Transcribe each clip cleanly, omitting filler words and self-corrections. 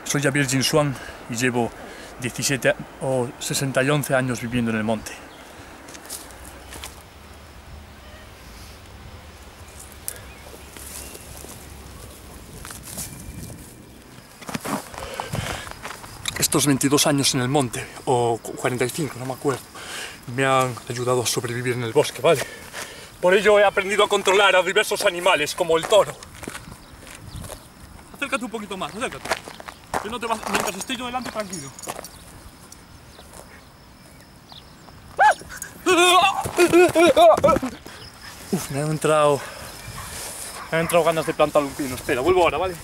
Soy Javier Jinshuang y llevo 17 o 60 y 11 años viviendo en el monte. Estos 22 años en el monte, o 45, no me acuerdo, me han ayudado a sobrevivir en el bosque, ¿vale? Por ello he aprendido a controlar a diversos animales, como el toro. Acércate un poquito más, acércate. Que no te vas, mientras esté yo delante, tranquilo. Uf, me han entrado ganas de plantar un pino. Espera, vuelvo ahora, ¿vale?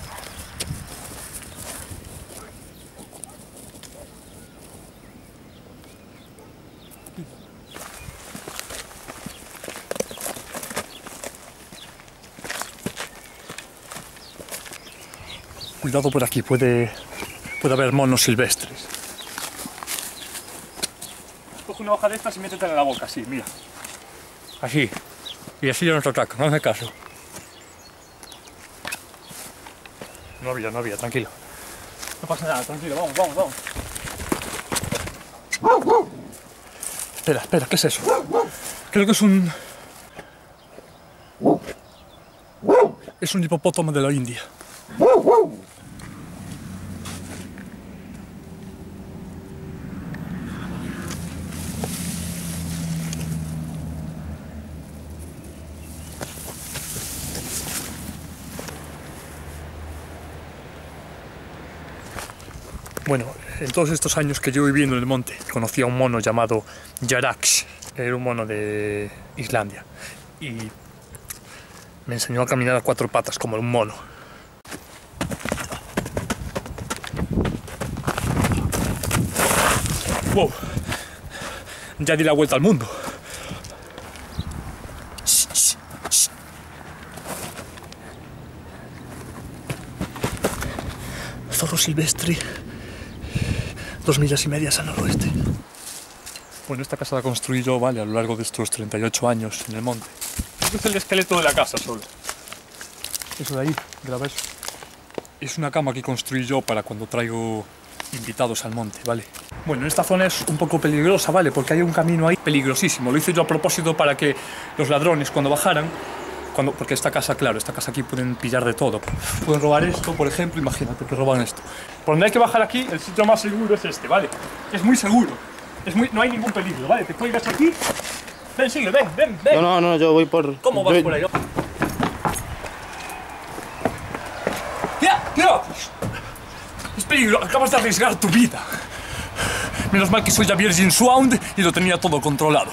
Cuidado por aquí, puede haber monos silvestres. Coge una hoja de estas y métetela en la boca, así, mira. Así. Y así ya no te ataca, no hace caso. No había, tranquilo. No pasa nada, tranquilo, vamos. Espera, ¿qué es eso? Creo que es un... Es un hipopótamo de la India. Bueno, en todos estos años que llevo viviendo en el monte, conocí a un mono llamado Yarax. Era un mono de Islandia. Y me enseñó a caminar a 4 patas, como un mono. ¡Wow! Ya di la vuelta al mundo. Zorro silvestre. 2 millas y media al noroeste. Bueno, esta casa la construí yo, vale, a lo largo de estos 38 años en el monte. Este es el esqueleto de la casa solo. Eso de ahí, ¿ves? Es una cama que construí yo para cuando traigo invitados al monte, ¿vale? Bueno, esta zona es un poco peligrosa, ¿vale? Porque hay un camino ahí peligrosísimo. Lo hice yo a propósito para que los ladrones, cuando bajaran, porque esta casa, claro, esta casa aquí pueden pillar de todo. Pueden robar esto, por ejemplo, imagínate que roban esto. Por donde hay que bajar aquí, el sitio más seguro es este, ¿vale? Es muy seguro. No hay ningún peligro, ¿vale? Te cuelgas aquí. Ven, sigue, ven. No, yo voy por... ¿Cómo vas por ahí? ¡Mira! Es peligro, acabas de arriesgar tu vida. Menos mal que soy Javier Jinshuang y lo tenía todo controlado.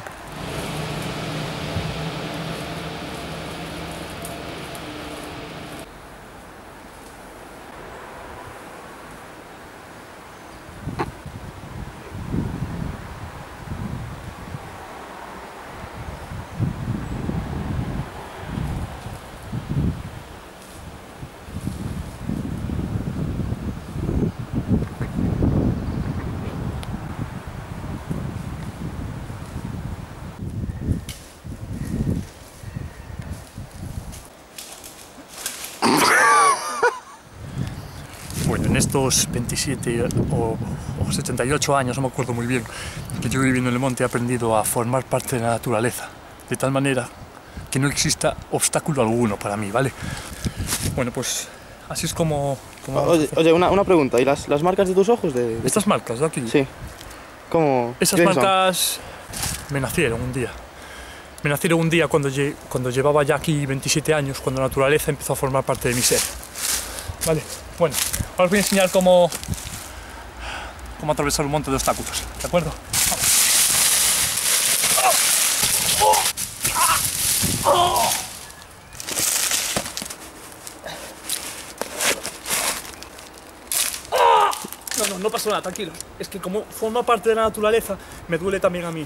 Bueno, en estos 27 o 78 años, no me acuerdo muy bien, que yo viviendo en el monte he aprendido a formar parte de la naturaleza, de tal manera que no exista obstáculo alguno para mí, ¿vale? Bueno, pues así es como... Oye, una pregunta, ¿y las marcas de tus ojos? ¿Estas marcas de aquí? Sí. ¿Cómo? Esas marcas me nacieron un día. Me nacieron un día cuando llevaba ya aquí 27 años, cuando la naturaleza empezó a formar parte de mi ser. Vale, bueno, ahora os voy a enseñar cómo atravesar un monte de obstáculos, ¿de acuerdo? No pasa nada, tranquilo. Es que como forma parte de la naturaleza, me duele también a mí.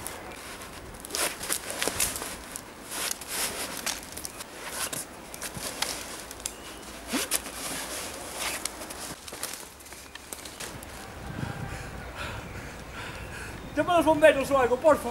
Llama a los bomberos o algo, porfa.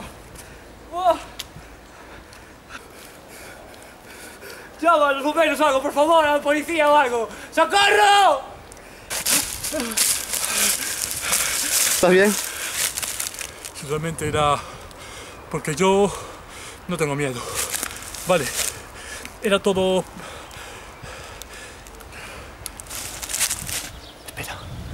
Llama a los bomberos o algo, por favor, a la policía o algo. ¡Socorro! ¿Estás bien? Si realmente era... porque yo no tengo miedo. Vale, era todo... Espera.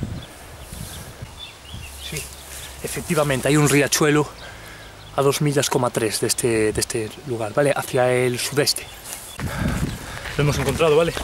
Sí, efectivamente hay un riachuelo a 2,3 millas de este lugar, ¿vale? Hacia el sudeste. Lo hemos encontrado, ¿vale?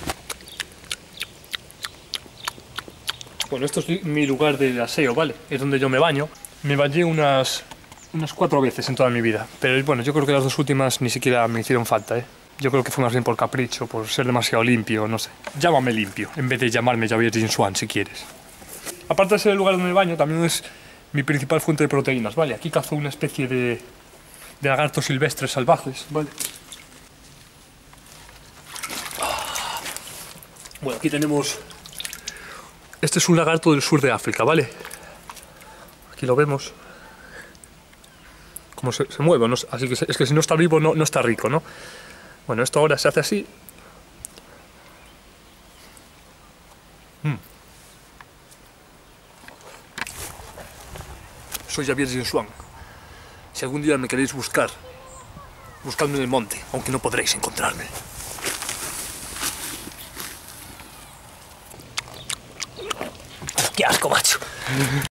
Bueno, esto es mi lugar de aseo, ¿vale? Es donde yo me baño. Me bañé unas 4 veces en toda mi vida. Pero bueno, yo creo que las 2 últimas ni siquiera me hicieron falta, ¿eh? Yo creo que fue más bien por capricho, por ser demasiado limpio, no sé. Llámame limpio, en vez de llamarme Javier Jinswan, si quieres. Aparte de ser el lugar donde me baño, también es mi principal fuente de proteínas, ¿vale? Aquí cazo una especie de lagartos silvestres salvajes, ¿vale? Bueno, aquí tenemos... Este es un lagarto del sur de África, ¿vale? Aquí lo vemos. Cómo se mueve, ¿no? Así que es que si no está vivo no está rico, ¿no? Bueno, esto ahora se hace así. Soy Javier Jinswan. Si algún día me queréis buscar, buscadme en el monte, aunque no podréis encontrarme. ¡Qué asco, macho!